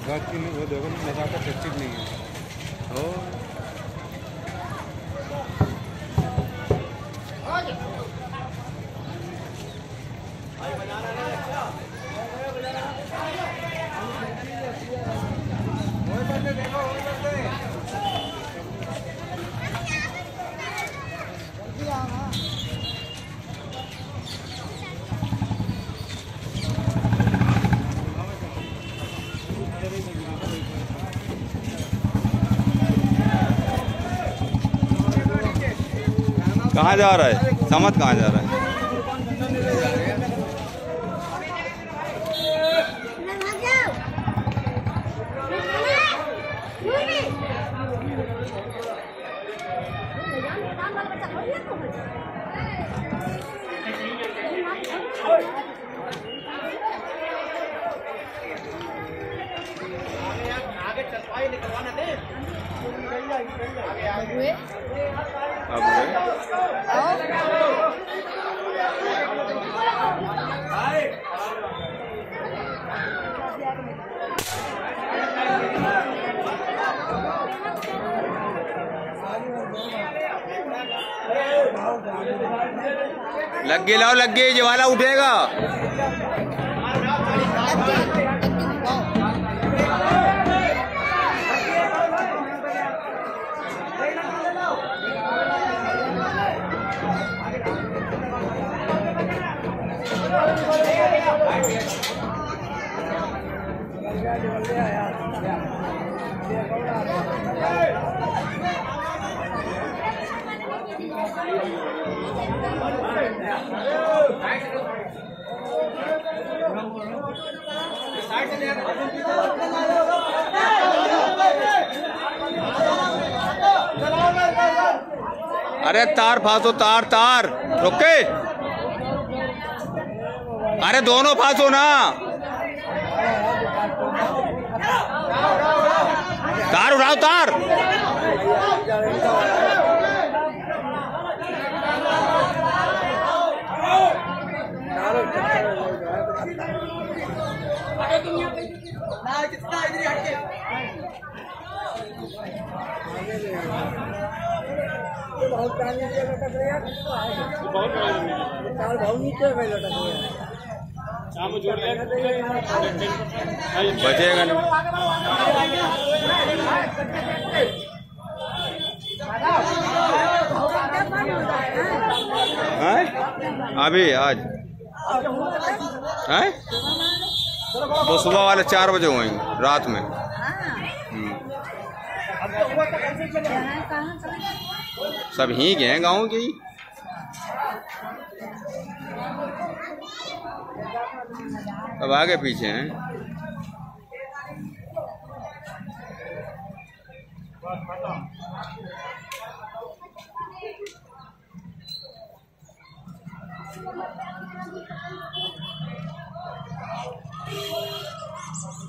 बात की वो देखो ना, नजाकत सच्ची नहीं है। ओ कहाँ जा रहा है? समझ कहाँ जा रहा है? लग गए, लाओ लग गए, ये वाला उठेगा। अरे तार फांसो, तार तार रुके। अरे दोनों फांसो ना, तार उड़ाओ तार। बचेगा नहीं। अभी आज है वो सुबह वाले 4 बजे हुए रात में। सब ही गए हैं गाँव के। अब आगे पीछे हैं।